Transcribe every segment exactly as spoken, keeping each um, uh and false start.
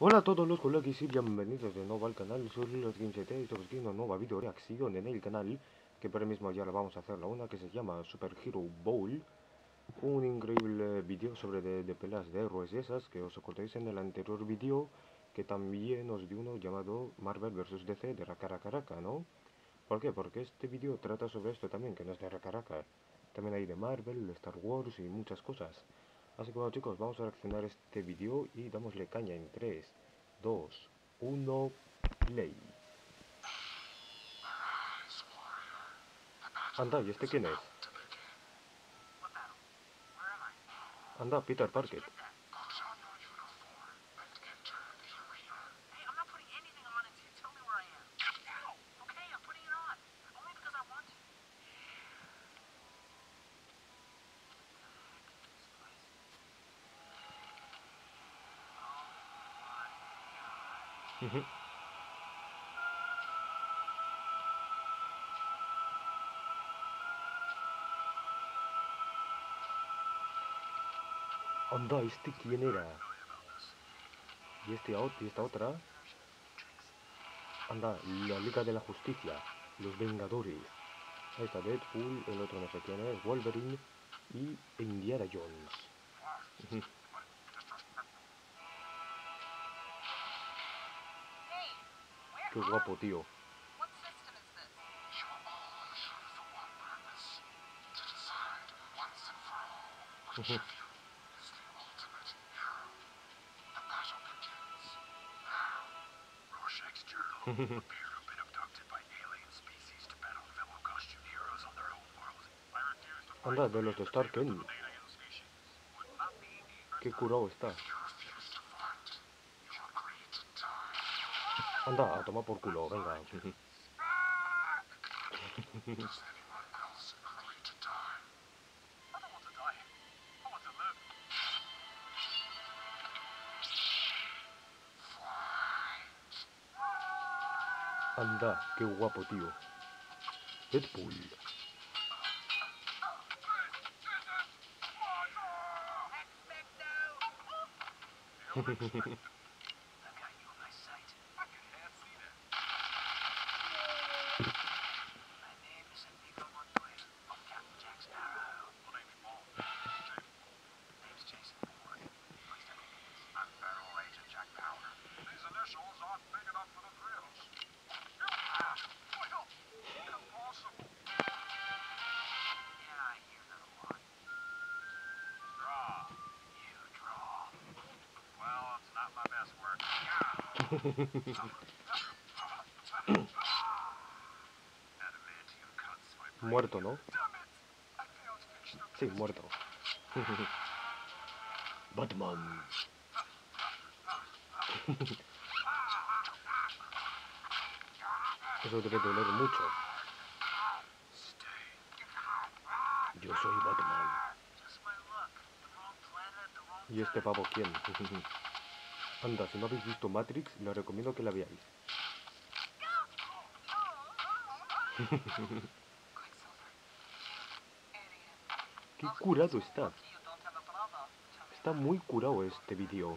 Hola a todos los colegas y bienvenidos de nuevo al canal. Soy Lilo quince T y estamos aquí en una nueva video reacción en el canal, que por el mismo ya la vamos a hacer la una, que se llama Super Hero Bowl. Un increíble vídeo sobre de, de peleas de héroes y esas que os acordáis en el anterior vídeo, que también os di uno llamado Marvel versus D C de Rakaraka, ¿no? ¿Por qué? Porque este vídeo trata sobre esto también, que no es de Rakaraka. También hay de Marvel, de Star Wars y muchas cosas. Así que bueno chicos, vamos a reaccionar a este vídeo y dámosle caña en tres, dos, uno, play. Anda, ¿y este quién es? Anda, Peter Parker. Anda, ¿este quién era? ¿Y este ot- y esta otra? Anda, la Liga de la Justicia, los Vengadores. Ahí está Deadpool, el otro no sé quién es, Wolverine y Indiana Jones. Qué guapo, tío. Anda, de los de Stark End. Qué curado está. Anda, a tomar por culo, venga. Anda, qué guapo, tío. Deadpool. Muerto, ¿no? Sí, muerto. Batman. Eso debe doler mucho. Yo soy Batman. ¿Y este pavo quién? Anda, si no habéis visto Matrix, les recomiendo que la veáis. Qué curado está. Está muy curado este vídeo.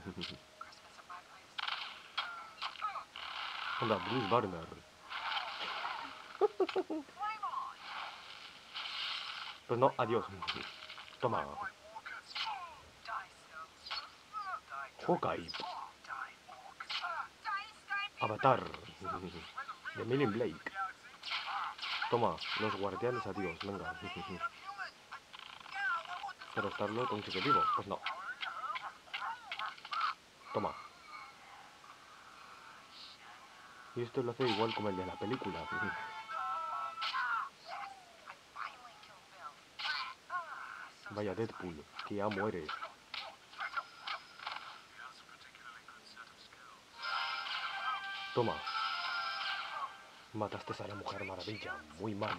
Anda, Bruce Banner. Pues no, adiós. Toma. Hawkeye. Avatar. De Emily Blake. Toma, los guardianes, adiós, venga. Pero Star-Lord aún sigue vivo. Pues no. Toma. Y esto lo hace igual como el de la película. Vaya Deadpool, que ya mueres. Toma. Mataste a la Mujer Maravilla. Muy mal.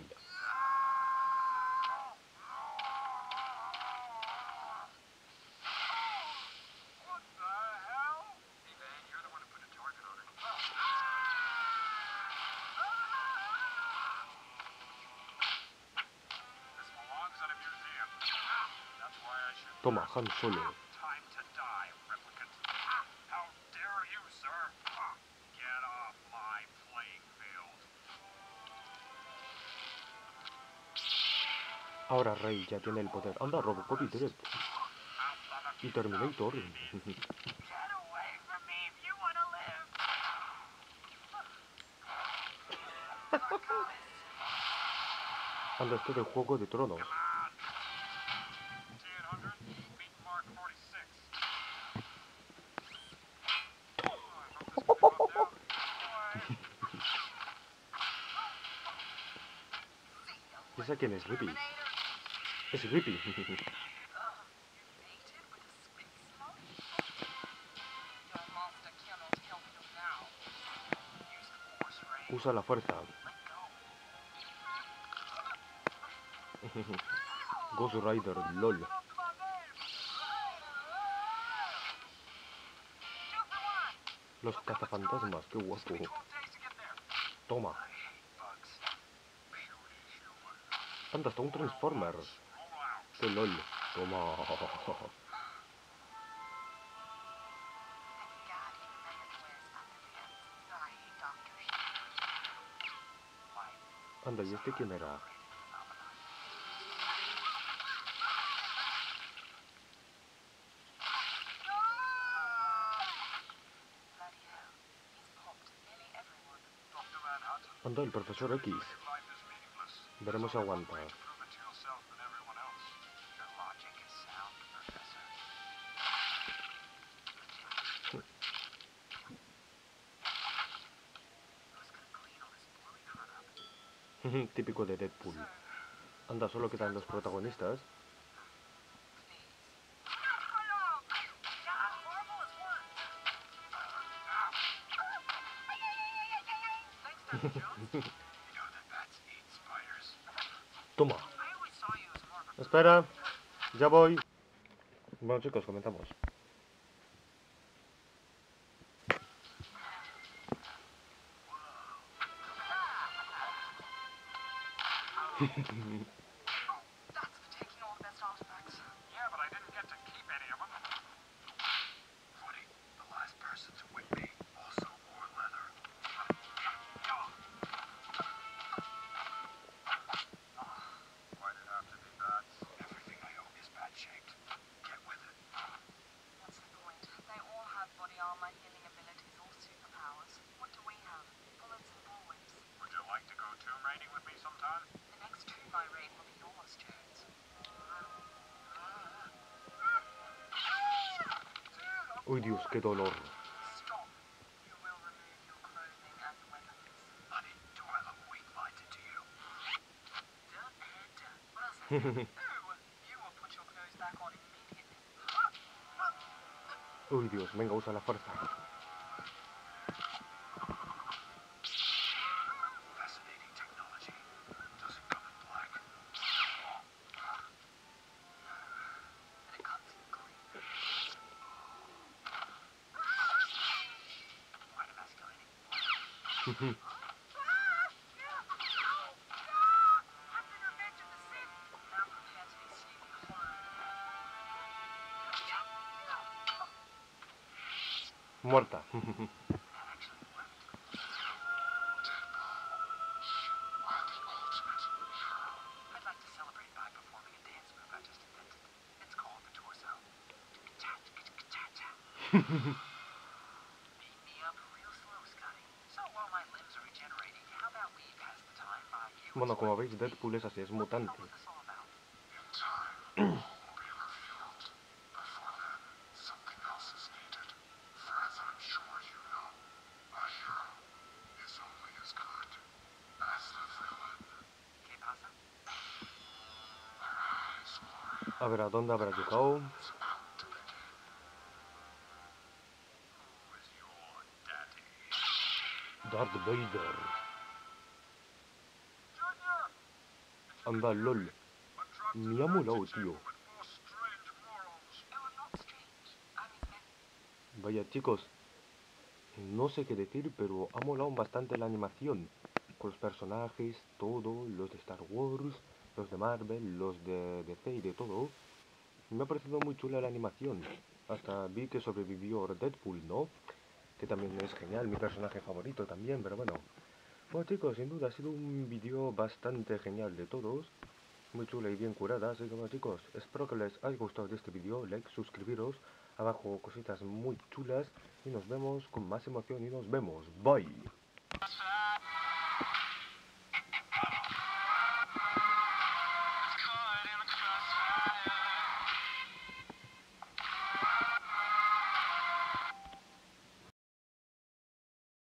Toma, Han Solo. Ahora Rey ya tiene el poder. Anda, Robocop y Dredd. Y Terminator. Anda, esto de Juego de Tronos. ¿Esa quién es? Rippy. Es Rippy. Usa la fuerza. Ghost Rider, lol. Los cazafantasmas, qué guapo. Toma. Anda, hasta un Transformer. Qué lol. Toma. Anda, ¿y este quién era? Anda, el profesor X. Veremos si aguanta. Típico de Deadpool. Anda, solo quedan los protagonistas. Toma. Espera. Ya voy. Bueno, chicos, comenzamos. Uy, Dios, qué dolor. Uy, Dios, venga, usa la fuerza. Muerta. Bueno, como veis, Deadpool es así, es mutante. A ver, ¿a dónde habrá llegado? Darth Vader. Anda, lol. Me ha molado, tío. Vaya, chicos. No sé qué decir, pero ha molado bastante la animación. Con los personajes, todo, los de Star Wars, los de Marvel, los de D C y de todo. Me ha parecido muy chula la animación. Hasta vi que sobrevivió Deadpool, ¿no? Que también es genial, mi personaje favorito también, pero bueno. Bueno chicos, sin duda ha sido un vídeo bastante genial de todos. muy chula y bien curada. Así que bueno, chicos, espero que les haya gustado de este vídeo. Like, suscribiros, abajo cositas muy chulas y nos vemos con más emoción y nos vemos. Bye.